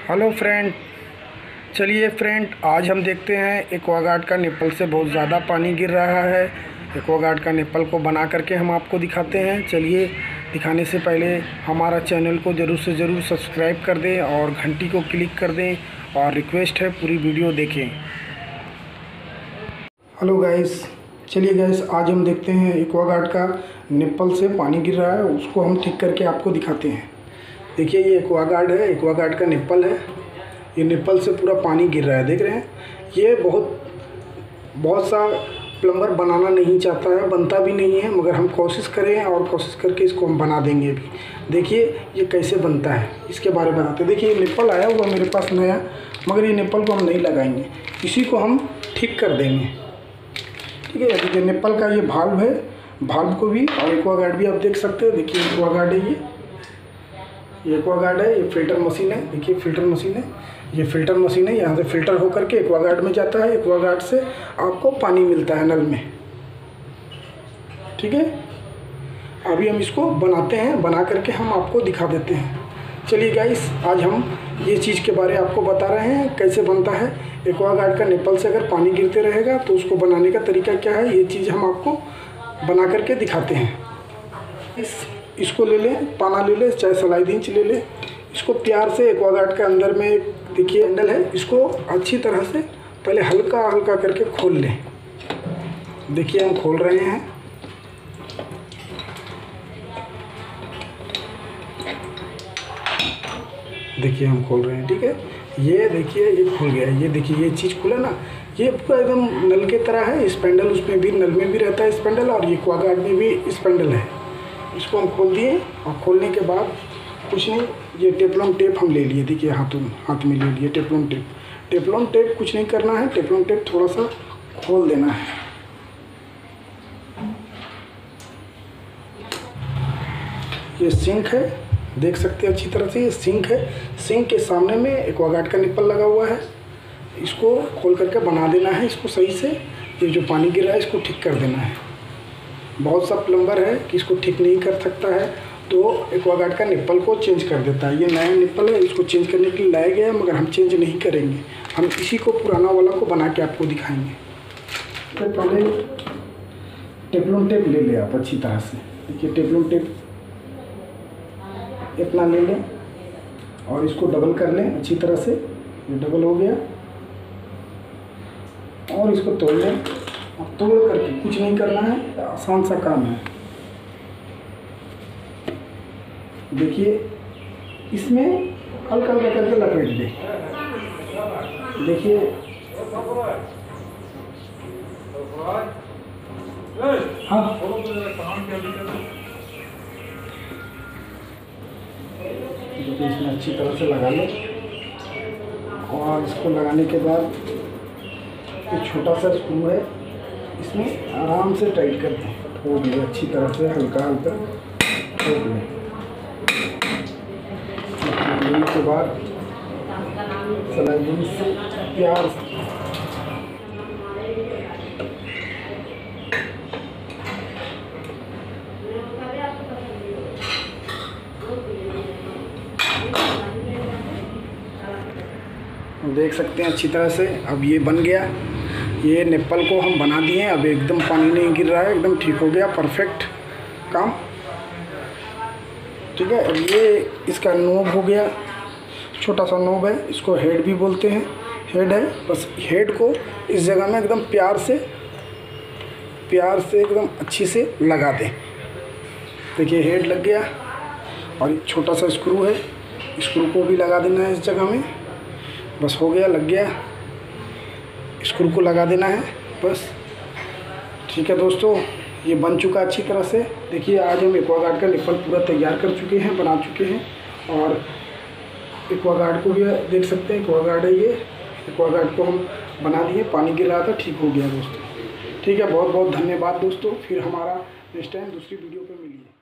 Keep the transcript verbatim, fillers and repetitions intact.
Hello friend, चलिए friend, आज हम देखते हैं एक्वागार्ड का निप्पल से बहुत ज़्यादा पानी गिर रहा है। एक्वागार्ड का निप्पल को बना करके हम आपको दिखाते हैं। चलिए, दिखाने से पहले हमारा चैनल को ज़रूर से ज़रूर सब्सक्राइब कर दें और घंटी को क्लिक कर दें, और रिक्वेस्ट है पूरी वीडियो देखें। हेलो गाइस, चलिए गाइस, आज हम देखते हैं एक्वागार्ड का निप्पल से पानी गिर रहा है, उसको हम ठीक करके आपको दिखाते हैं। देखिए, ये एक्वागार्ड है, एक्वागार्ड का निप्पल है। ये निप्पल से पूरा पानी गिर रहा है, देख रहे हैं। ये बहुत बहुत सा प्लम्बर बनाना नहीं चाहता है, बनता भी नहीं है, मगर हम कोशिश करें और कोशिश करके इसको हम बना देंगे भी। देखिए ये कैसे बनता है, इसके बारे में बताते हैं। देखिए, ये निप्पल आया हुआ मेरे पास नया, मगर ये निप्पल को हम नहीं लगाएंगे, इसी को हम ठीक कर देंगे। ठीक है, देखिए निप्पल का ये भाल्व है, भाल्व को भी और एक्वागार्ड भी आप देख सकते हो। देखिए एक्वागार्ड है, ये ये एक्वागार्ड है, ये फिल्टर मशीन है। देखिए फिल्टर मशीन है, ये फिल्टर मशीन है। यहाँ से फिल्टर होकर के एक्वागार्ड में जाता है, एक्वागार्ड से आपको पानी मिलता है नल में। ठीक है, अभी हम इसको बनाते हैं, बना करके हम आपको दिखा देते हैं। चलिए गाइस, आज हम ये चीज़ के बारे में आपको बता रहे हैं कैसे बनता है एक्वागार्ड का निप्पल से अगर पानी गिरते रहेगा तो उसको बनाने का तरीका क्या है, ये चीज़ हम आपको बना करके दिखाते हैं। इस इसको ले लें, पाना ले लें, चाहे सलाइद इंच ले लें। इसको प्यार से एक्वागार्ड के अंदर में एक देखिए हैंडल है, इसको अच्छी तरह से पहले हल्का हल्का करके खोल लें। देखिए हम खोल रहे हैं। देखिए हम खोल रहे हैं, ठीक है। ये देखिए ये खुल गया, ये देखिए ये चीज़ खुला ना, ये पूरा एकदम नल के तरह है। स्पेंडल उसमें भी, नल में भी रहता है स्पेंडल, और ये एक्वागार्ड में भी स्पेंडल है। इसको हम खोल दिए, और खोलने के बाद कुछ नहीं, ये टेफ्लॉन टेप हम ले लिए। देखिए हाथों हाथ में ले लिए टेफ्लॉन टेप। टेफ्लॉन टेप कुछ नहीं करना है, टेफ्लॉन टेप थोड़ा सा खोल देना है। ये सिंक है, देख सकते हैं अच्छी तरह से, ये सिंक है। सिंक के सामने में एक्वागार्ड का निप्पल लगा हुआ है। इसको खोल करके बना देना है इसको सही से। ये जो पानी गिर रहा है इसको ठीक कर देना है। बहुत सा प्लम्बर है कि इसको ठीक नहीं कर सकता है, तो एक्वागार्ड का निप्पल को चेंज कर देता है। ये नया निप्पल है, इसको चेंज करने के लिए लाया गया, मगर हम चेंज नहीं करेंगे, हम इसी को पुराना वाला को बना के आपको दिखाएंगे। तो पहले टेफ्लॉन टेप ले लें आप अच्छी तरह से। देखिए टेफ्लॉन टेप इतना ले लें और इसको डबल कर लें अच्छी तरह से। ये डबल हो गया, और इसको तोड़ लें। अब तोड़ करके कुछ नहीं करना है, आसान सा काम है। देखिए इसमें हल्का हल्का करके लपेट दें। देखिए हाँ, देखिए इसमें अच्छी तरह से लगा लो, और इसको लगाने के बाद एक छोटा सा स्क्रू है, इसमें आराम से टाइट कर दें। ठोक लें अच्छी तरह से, हल्का हल्का ठोक लें। ठोकने के बाद सलाइडिंग से प्यार से देख सकते हैं अच्छी तरह से। अब ये बन गया, ये निप्पल को हम बना दिए। अब एकदम पानी नहीं गिर रहा है, एकदम ठीक हो गया, परफेक्ट काम। ठीक है, अब ये इसका नोब हो गया, छोटा सा नोब है, इसको हेड भी बोलते हैं। हेड है, बस हेड को इस जगह में एकदम प्यार से प्यार से एकदम अच्छी से लगा दें। देखिए हेड लग गया, और एक छोटा सा स्क्रू है, स्क्रू को भी लगा देना है इस जगह में। बस हो गया, लग गया, स्क्रू को लगा देना है बस। ठीक है दोस्तों, ये बन चुका अच्छी तरह से। देखिए आज हम एक्वागार्ड का निप्पल पूरा तैयार कर चुके हैं, बना चुके हैं। और एक्वागार्ड को भी देख सकते हैं, एक्वागार्ड है ये। एक्वागार्ड को हम बना दिए, पानी गिर रहा था, ठीक हो गया दोस्तों। ठीक है, बहुत बहुत धन्यवाद दोस्तों। फिर हमारा नेक्स्ट टाइम दूसरी वीडियो पे मिलिए।